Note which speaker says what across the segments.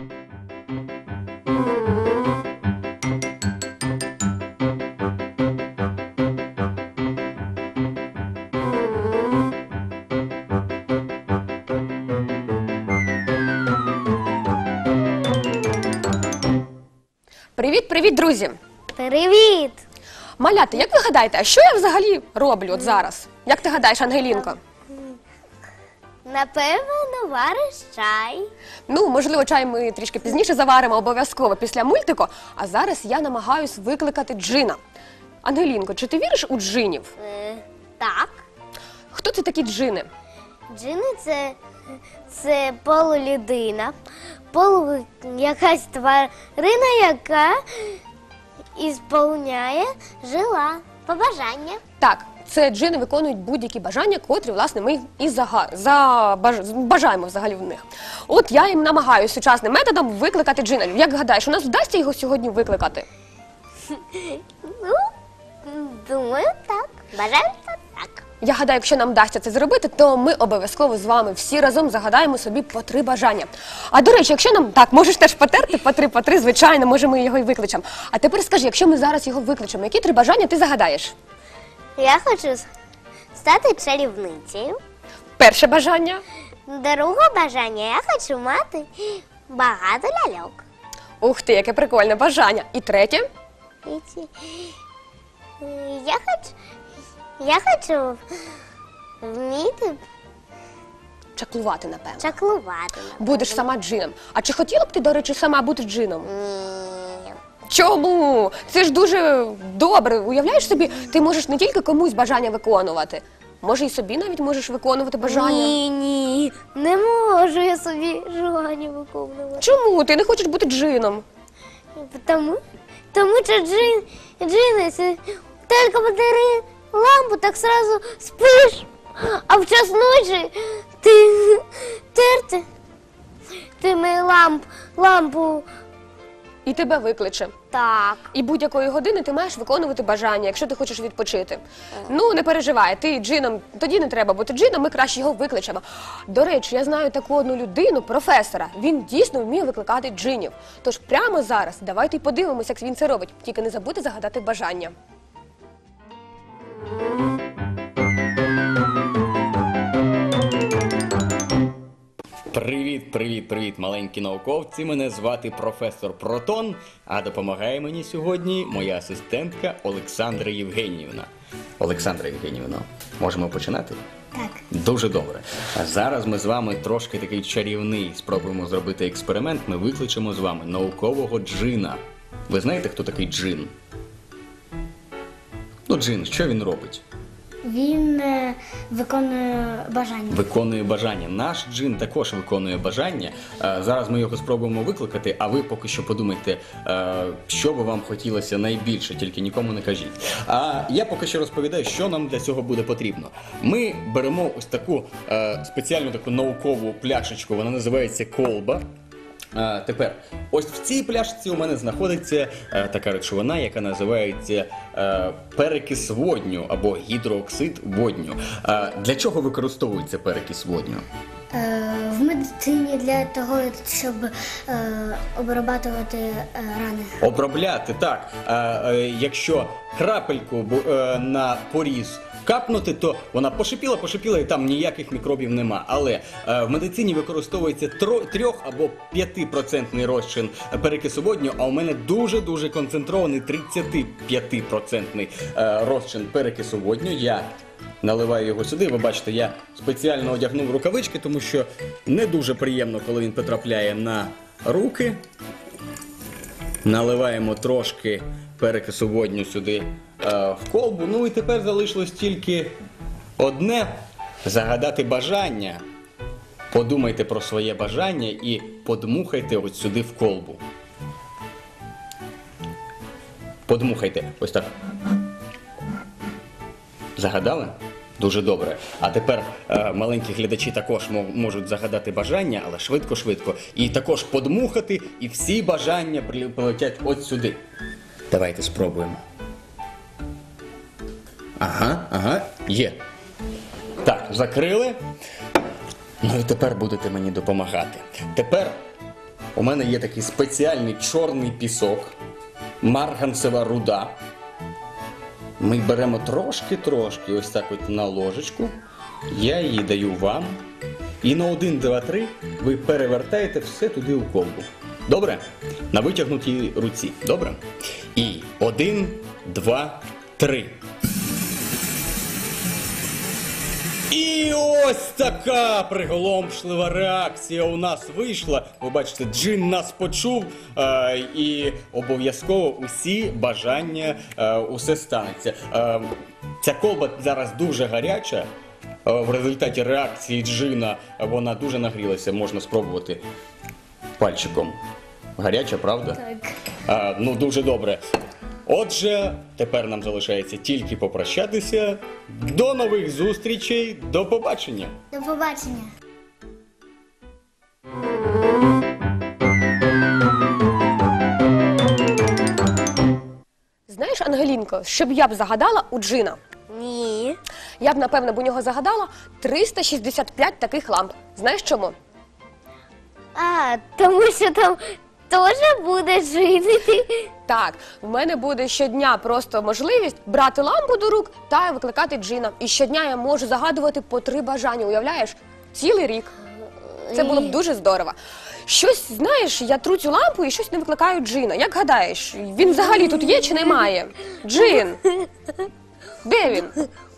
Speaker 1: Привіт, друзі!
Speaker 2: Привіт!
Speaker 1: Малята, як ви гадаєте, а що я взагалі роблю от зараз? Як ти гадаєш, Ангелінко?
Speaker 2: Напевно, вариш чай.
Speaker 1: Ну, можливо, чай ми трішки пізніше заваримо, обов'язково після мультику, а зараз я намагаюсь викликати джина. Ангелінко, чи ти віриш у джинів?
Speaker 2: Так.
Speaker 1: Хто це такі джини?
Speaker 2: Джини це полулюдина, якась тварина, яка ісполняє побажання.
Speaker 1: Так, це джини виконують будь-які бажання, котрі, власне, ми і бажаємо взагалі в них. От я їм намагаюся сучасним методом викликати джина. Як гадаєш, у нас вдасться його сьогодні викликати?
Speaker 2: Ну, думаю, так. Бажаю, так.
Speaker 1: Я гадаю, якщо нам вдасться це зробити, то ми обов'язково з вами всі разом загадаємо собі по 3 бажання. А до речі, якщо нам, так, можеш теж потерти по 3, звичайно, може ми його і викличемо. А тепер скажи, якщо ми зараз його викличемо, які 3 бажання ти загадаєш?
Speaker 2: Я хочу стати чарівницею.
Speaker 1: Перше бажання.
Speaker 2: Друге бажання, я хочу мати багато ляльок.
Speaker 1: Ух ти, яке прикольне бажання. І третє?
Speaker 2: Я хочу вміти
Speaker 1: Чаклувати, напевно.
Speaker 2: чаклувати.
Speaker 1: Будеш сама джином. А чи хотіла б ти, до речі, сама бути джином?
Speaker 2: Ні.
Speaker 1: Чому? Це ж дуже добре. Уявляєш собі, ти можеш не тільки комусь бажання виконувати. Може, і собі навіть можеш виконувати бажання.
Speaker 2: Ні, не можу я собі бажання виконувати.
Speaker 1: Чому? Ти не хочеш бути джином?
Speaker 2: Тому що джини, це тільки подари лампу, так сразу спиш, а в час ночі ти лампу.
Speaker 1: І тебе викличе.
Speaker 2: Так.
Speaker 1: І будь-якої години ти маєш виконувати бажання, якщо ти хочеш відпочити. Ну, не переживай, ти джином, тоді не треба бути джином, ми краще його викличемо. До речі, я знаю таку одну людину, професора, він дійсно вміє викликати джинів. Тож прямо зараз давайте й подивимося, як він це робить. Тільки не забудьте загадати бажання.
Speaker 3: Привіт, маленькі науковці. Мене звати професор Протон, а допомагає мені сьогодні моя асистентка Олександра Євгенівна. Олександра Євгенівна, можемо починати?
Speaker 2: Так.
Speaker 3: Дуже добре. А зараз ми з вами трошки такий чарівний спробуємо зробити експеримент. Ми викличемо з вами наукового джина. Ви знаєте, хто такий джин? Ну, джин, що він робить?
Speaker 4: Він виконує бажання.
Speaker 3: Виконує бажання. Наш джин також виконує бажання. Зараз ми його спробуємо викликати, а ви поки що подумайте, що би вам хотілося найбільше, тільки нікому не кажіть. А я поки що розповідаю, що нам для цього буде потрібно. Ми беремо ось таку спеціальну таку наукову пляшечку, вона називається колба. Тепер, ось в цій пляшці у мене знаходиться така речовина, яка називається перекис водню або гідрооксид водню. Для чого використовується перекис водню?
Speaker 4: В медицині для того, щоб обрабатувати рани.
Speaker 3: Обробляти, так. Якщо крапельку на поріз капнути, то вона пошипіла і там ніяких мікробів нема. Але в медицині використовується 3 або 5% розчин перекису водню, а у мене дуже-дуже концентрований 35% розчин перекису водню. Я наливаю його сюди. Ви бачите, я спеціально одягнув рукавички, тому що не дуже приємно, коли він потрапляє на руки. Наливаємо трошки перекису водню сюди в колбу. Ну і тепер залишилось тільки одне – загадати бажання. Подумайте про своє бажання і подмухайте ось сюди в колбу. Подмухайте. Ось так. Загадали? Дуже добре. А тепер маленькі глядачі також можуть загадати бажання, але швидко-швидко. І також подмухати, і всі бажання полетять от сюди. Давайте спробуємо. Ага, є. Так, закрили. Ну і тепер будете мені допомагати. Тепер у мене є такий спеціальний чорний пісок, марганцева руда. Ми беремо трошки, ось так от на ложечку. Я її даю вам. І на 1, 2, 3 ви перевертаєте все туди у колбу. Добре? На витягнутій руці. Добре? І 1, 2, 3. І ось така приголомшлива реакція у нас вийшла. Ви бачите, джин нас почув, і обов'язково усі бажання, усе станеться. Ця колба зараз дуже гаряча. В результаті реакції джина вона дуже нагрілася, можна спробувати пальчиком. Гаряча, правда?
Speaker 4: Так.
Speaker 3: Ну, дуже добре. Отже, тепер нам залишається тільки попрощатися. До нових зустрічей, до побачення!
Speaker 4: До побачення.
Speaker 1: Знаєш, Ангелінко, що б я б загадала у джина?
Speaker 2: Ні.
Speaker 1: Я б, напевно, у нього загадала 365 таких ламп. Знаєш чому?
Speaker 2: Тому що там теж буде жити.
Speaker 1: Так, в мене буде щодня просто можливість брати лампу до рук та викликати джина. І щодня я можу загадувати по 3 бажання, уявляєш? Цілий рік. Це було б дуже здорово. Щось, знаєш, я тру цю лампу і щось не викликаю джина. Як гадаєш, він взагалі тут є чи немає? Джин! Де він?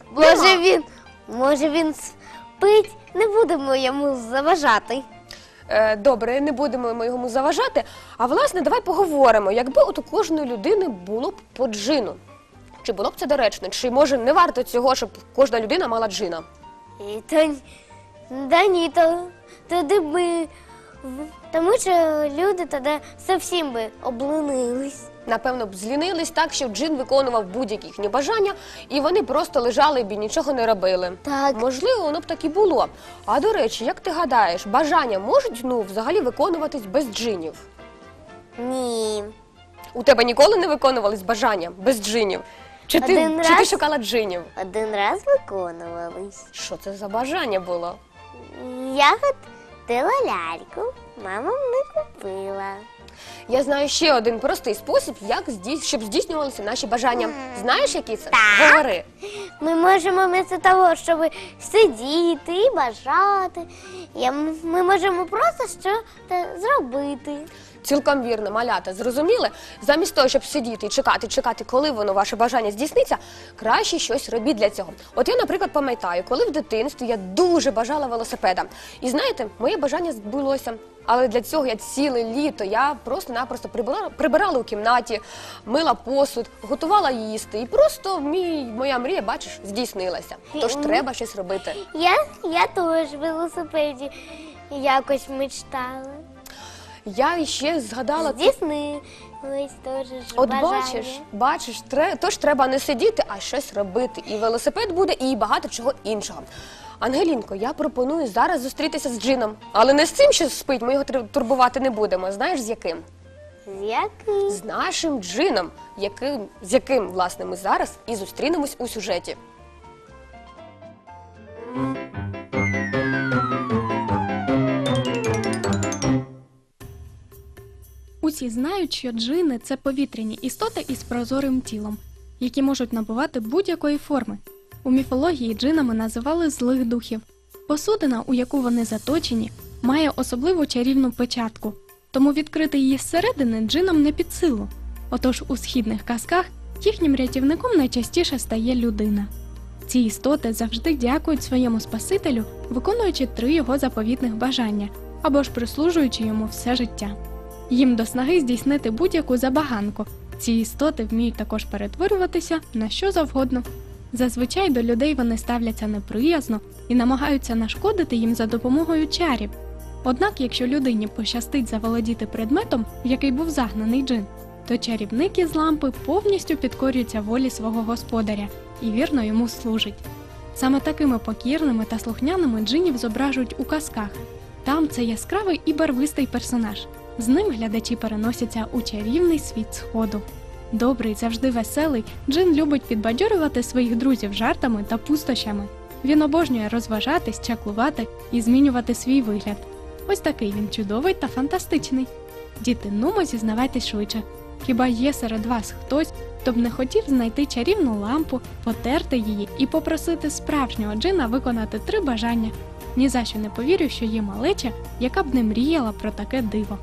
Speaker 2: Може він спить, не будемо йому заважати.
Speaker 1: Добре, не будемо ми йому заважати. А власне, давай поговоримо, якби от у кожної людини було б по джину. Чи було б це доречно? Чи може не варто цього, щоб кожна людина мала джина?
Speaker 2: Тоді б ми... Тому що люди тоді зовсім би обленились.
Speaker 1: Напевно б злінились так, що джин виконував будь-які їхні бажання, і вони просто лежали б і нічого не робили.
Speaker 2: Так.
Speaker 1: Можливо, воно б так і було. А до речі, як ти гадаєш, бажання можуть, взагалі виконуватись без джинів?
Speaker 2: Ні.
Speaker 1: У тебе ніколи не виконувались бажання без джинів? Чи ти
Speaker 2: раз.
Speaker 1: шукала джинів?
Speaker 2: Один раз виконувались.
Speaker 1: Що це за бажання було?
Speaker 2: Я хотіла ляльку, мама не купила.
Speaker 1: Я знаю ще один простий спосіб, щоб здійснювалися наші бажання. Знаєш, який це?
Speaker 2: Так.
Speaker 1: Говори.
Speaker 2: Ми можемо вместо того, щоб сидіти і бажати, ми можемо просто щось зробити.
Speaker 1: Цілком вірно, малята, зрозуміли? Замість того, щоб сидіти і чекати, коли воно, ваше бажання здійсниться, краще щось робіть для цього. От я, наприклад, пам'ятаю, коли в дитинстві я дуже бажала велосипеда. І знаєте, моє бажання збулося. Але для цього я ціле літо, я просто-напросто прибирала у кімнаті, мила посуд, готувала їсти. І просто моя мрія, бачиш, здійснилася. Тож треба щось робити.
Speaker 2: Я теж в велосипеді якось мечтала.
Speaker 1: Я ще згадала...
Speaker 2: Здійснилось теж
Speaker 1: От
Speaker 2: бажання.
Speaker 1: бачиш, тож треба не сидіти, а щось робити. І велосипед буде, і багато чого іншого. Ангелінко, я пропоную зараз зустрітися з джином. Але не з цим, що спить, ми його турбувати не будемо. Знаєш, з яким?
Speaker 2: З яким?
Speaker 1: З нашим джином, з яким, власне, ми зараз і зустрінемось у сюжеті.
Speaker 5: Усі знають, що джини – це повітряні істоти із прозорим тілом, які можуть набувати будь-якої форми. У міфології джинами називали злих духів. Посудина, у яку вони заточені, має особливу чарівну печатку, тому відкрити її зсередини джинам не під силу. Отож у східних казках їхнім рятівником найчастіше стає людина. Ці істоти завжди дякують своєму Спасителю, виконуючи 3 його заповітних бажання, або ж прислужуючи йому все життя. Їм до снаги здійснити будь-яку забаганку. Ці істоти вміють також перетворюватися на що завгодно. Зазвичай до людей вони ставляться неприязно і намагаються нашкодити їм за допомогою чарів. Однак, якщо людині пощастить заволодіти предметом, в який був загнаний джин, то чарівник із лампи повністю підкорюється волі свого господаря і вірно йому служить. Саме такими покірними та слухняними джинів зображують у казках. Там це яскравий і барвистий персонаж. З ним глядачі переносяться у чарівний світ Сходу. Добрий, завжди веселий, джин любить підбадьорювати своїх друзів жартами та пустощами. Він обожнює розважатись, чаклувати і змінювати свій вигляд. Ось такий він чудовий та фантастичний. Діти, нумо, зізнавайтесь швидше. Хіба є серед вас хтось, хто б не хотів знайти чарівну лампу, потерти її і попросити справжнього джина виконати 3 бажання? Ні за що не повірю, що є малеча, яка б не мріяла про таке диво.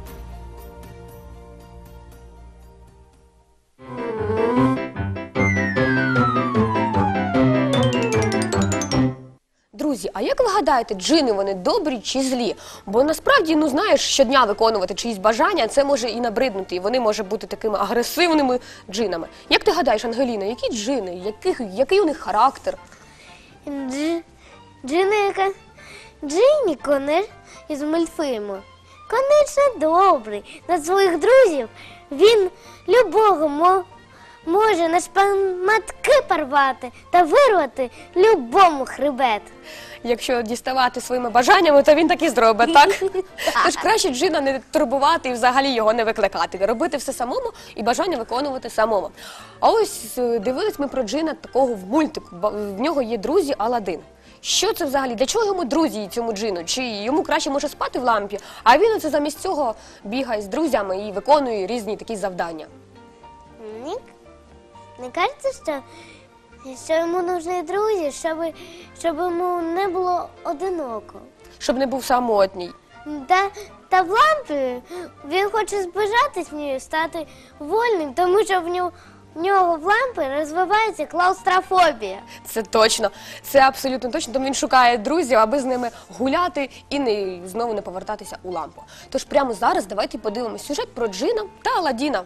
Speaker 1: Друзі, а як ви гадаєте, джини вони добрі чи злі? Бо насправді, ну знаєш, щодня виконувати чиїсь бажання, це може і набриднути, і вони можуть бути такими агресивними джинами. Як ти гадаєш, Ангеліна, які джини, який у них характер?
Speaker 2: Джинні Конер із мультфільму. Конечно, добрий. На своїх друзів він любого може на шпаматки порвати та вирвати любому хребет.
Speaker 1: Якщо діставати своїми бажаннями, то він так і зробить, так? Тож краще джина не турбувати і взагалі його не викликати. Робити все самому і бажання виконувати самому. А ось дивились ми про джина такого в мультику. В нього є друзі Аладдин. Що це взагалі? Для чого йому друзі цьому джину? Чи йому краще може спати в лампі, а він оце замість цього бігає з друзями і виконує різні такі завдання?
Speaker 2: Ні. Не кажеться, що йому нужні друзі, щоб йому не було одиноко.
Speaker 1: Щоб не був самотній.
Speaker 2: Та в лампі він хоче збежатись в ній, стати вольним, тому що в нього в лампі розвивається клаустрофобія.
Speaker 1: Це точно, це абсолютно точно. Тому він шукає друзів, аби з ними гуляти і знову не повертатися у лампу. Тож прямо зараз давайте подивимось сюжет про джина та Аладдіна.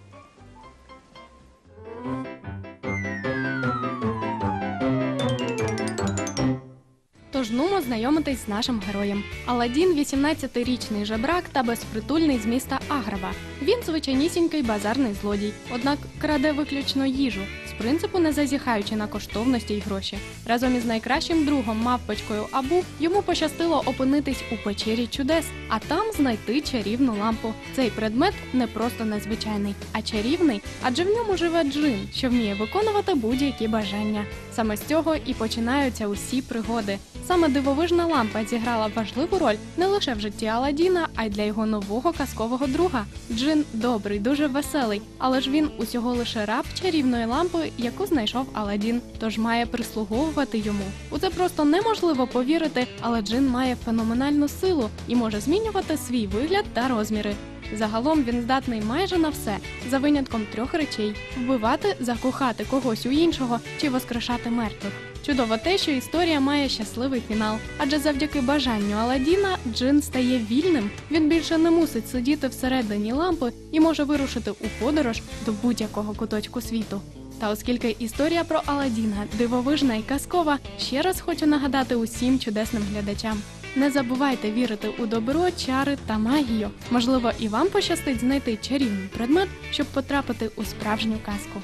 Speaker 5: Тож нумо знайомитись з нашим героєм. Аладдін – 18-річний жебрак та безпритульний з міста Аграба. Він звичайнісінький базарний злодій, однак краде виключно їжу, з принципу не зазіхаючи на коштовності й гроші. Разом із найкращим другом мавпочкою Абу йому пощастило опинитись у печері чудес, а там знайти чарівну лампу. Цей предмет не просто незвичайний, а чарівний, адже в ньому живе джин, що вміє виконувати будь-які бажання. Саме з цього і починаються усі пригоди. Саме дивовижна лампа зіграла важливу роль не лише в житті Аладдіна, а й для його нового казкового друга. Джин добрий, дуже веселий, але ж він усього лише раб чарівної лампи, яку знайшов Аладдін, тож має прислуговувати йому. У це просто неможливо повірити, але джин має феноменальну силу і може змінювати свій вигляд та розміри. Загалом він здатний майже на все, за винятком 3 речей – вбивати, закохати когось у іншого чи воскрешати мертвих. Чудово те, що історія має щасливий фінал, адже завдяки бажанню Аладдіна джин стає вільним, він більше не мусить сидіти всередині лампи і може вирушити у подорож до будь-якого куточку світу. Та оскільки історія про Аладдіна дивовижна і казкова, ще раз хочу нагадати усім чудесним глядачам. Не забувайте вірити у добро, чари та магію. Можливо, і вам пощастить знайти чарівний предмет, щоб потрапити у справжню казку.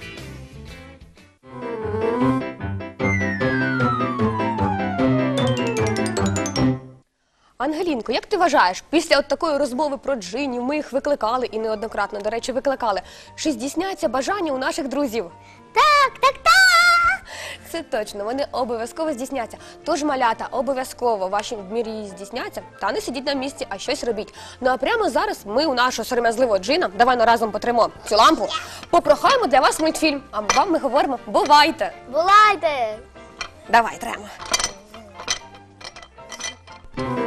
Speaker 1: Ангелінко, як ти вважаєш, після от такої розмови про джинів, ми їх викликали і неоднократно, до речі, викликали, чи здійсняться бажання у наших друзів?
Speaker 2: Так!
Speaker 1: Це точно, вони обов'язково здійсняться. Тож, малята, обов'язково ваші мрії здійсняться, та не сидіть на місці, а щось робіть. Ну а прямо зараз ми у нашого сором'язливого джина, давай разом потримо цю лампу, попрохаємо для вас мультфільм, а вам ми говоримо «Бувайте!».
Speaker 2: Бувайте!
Speaker 1: Давай, тремо.